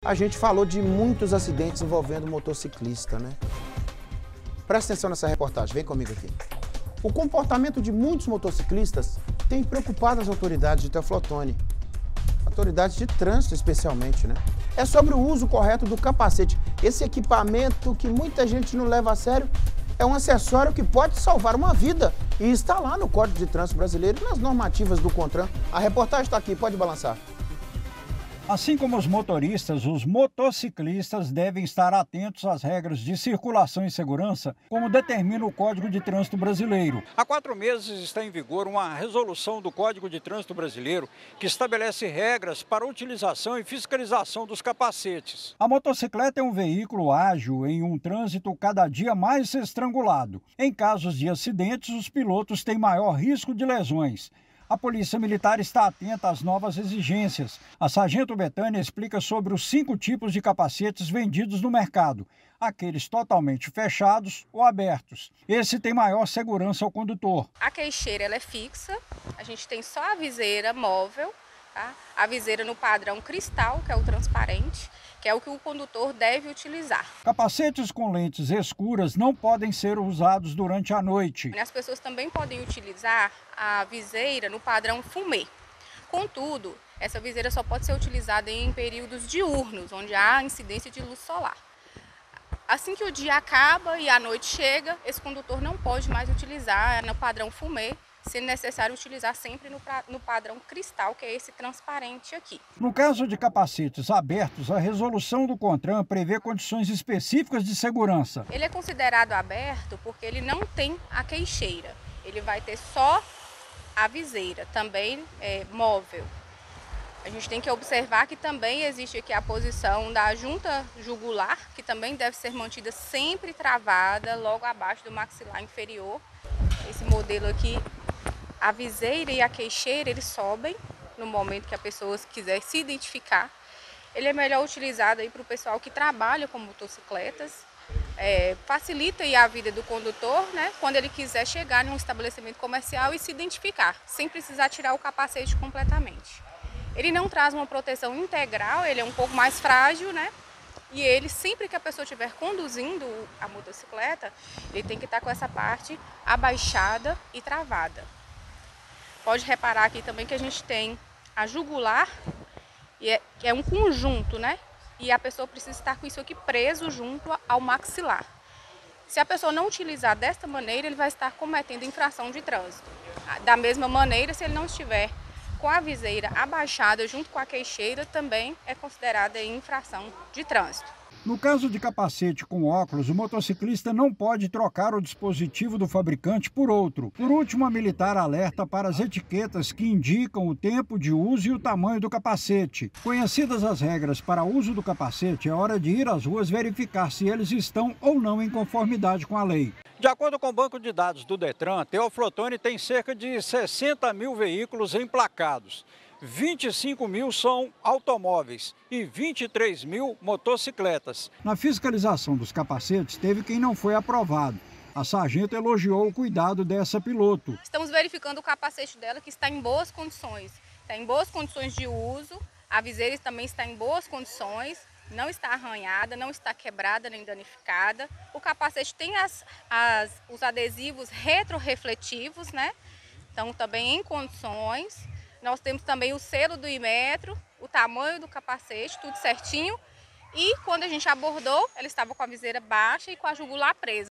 A gente falou de muitos acidentes envolvendo motociclista, né? Presta atenção nessa reportagem, vem comigo aqui. O comportamento de muitos motociclistas tem preocupado as autoridades de Teoflotone, autoridades de trânsito especialmente, né? É sobre o uso correto do capacete. Esse equipamento que muita gente não leva a sério é um acessório que pode salvar uma vida e está lá no Código de Trânsito Brasileiro e nas normativas do CONTRAN. A reportagem está aqui, pode balançar. Assim como os motoristas, os motociclistas devem estar atentos às regras de circulação e segurança, como determina o Código de Trânsito Brasileiro. Há 4 meses está em vigor uma resolução do Código de Trânsito Brasileiro que estabelece regras para a utilização e fiscalização dos capacetes. A motocicleta é um veículo ágil em um trânsito cada dia mais estrangulado. Em casos de acidentes, os pilotos têm maior risco de lesões. A Polícia Militar está atenta às novas exigências. A Sargento Betânia explica sobre os 5 tipos de capacetes vendidos no mercado. Aqueles totalmente fechados ou abertos. Esse tem maior segurança ao condutor. A queixeira ela é fixa, a gente tem só a viseira móvel, tá? A viseira no padrão cristal, que é o transparente, que é o que o condutor deve utilizar. Capacetes com lentes escuras não podem ser usados durante a noite. As pessoas também podem utilizar a viseira no padrão fumê. Contudo, essa viseira só pode ser utilizada em períodos diurnos, onde há incidência de luz solar. Assim que o dia acaba e a noite chega, esse condutor não pode mais utilizar no padrão fumê, sendo necessário utilizar sempre no padrão cristal, que é esse transparente aqui. No caso de capacetes abertos, a resolução do CONTRAN prevê condições específicas de segurança. Ele é considerado aberto porque ele não tem a queixeira, ele vai ter só a viseira, também móvel. A gente tem que observar que também existe aqui a posição da junta jugular, que também deve ser mantida sempre travada, logo abaixo do maxilar inferior. Esse modelo aqui, a viseira e a queixeira, eles sobem no momento que a pessoa quiser se identificar. Ele é melhor utilizado para o pessoal que trabalha com motocicletas. Facilita aí a vida do condutor, né, quando ele quiser chegar em um estabelecimento comercial e se identificar, sem precisar tirar o capacete completamente. Ele não traz uma proteção integral, ele é um pouco mais frágil, né? E ele, sempre que a pessoa estiver conduzindo a motocicleta, ele tem que estar com essa parte abaixada e travada. Pode reparar aqui também que a gente tem a jugular, que é um conjunto, né? E a pessoa precisa estar com isso aqui preso junto ao maxilar. Se a pessoa não utilizar desta maneira, ele vai estar cometendo infração de trânsito. Da mesma maneira, se ele não estiver com a viseira abaixada junto com a queixeira, também é considerada infração de trânsito. No caso de capacete com óculos, o motociclista não pode trocar o dispositivo do fabricante por outro. Por último, a militar alerta para as etiquetas que indicam o tempo de uso e o tamanho do capacete. Conhecidas as regras para uso do capacete, é hora de ir às ruas verificar se eles estão ou não em conformidade com a lei. De acordo com o banco de dados do Detran, Teoflotone tem cerca de 60 mil veículos emplacados. 25 mil são automóveis e 23 mil motocicletas. Na fiscalização dos capacetes, teve quem não foi aprovado. A sargento elogiou o cuidado dessa piloto. Estamos verificando o capacete dela, que está em boas condições. Está em boas condições de uso, a viseira também está em boas condições, não está arranhada, não está quebrada nem danificada. O capacete tem os adesivos retrorefletivos, né? Então também em condições. Nós temos também o selo do Inmetro, o tamanho do capacete, tudo certinho. E quando a gente abordou, ela estava com a viseira baixa e com a jugular presa.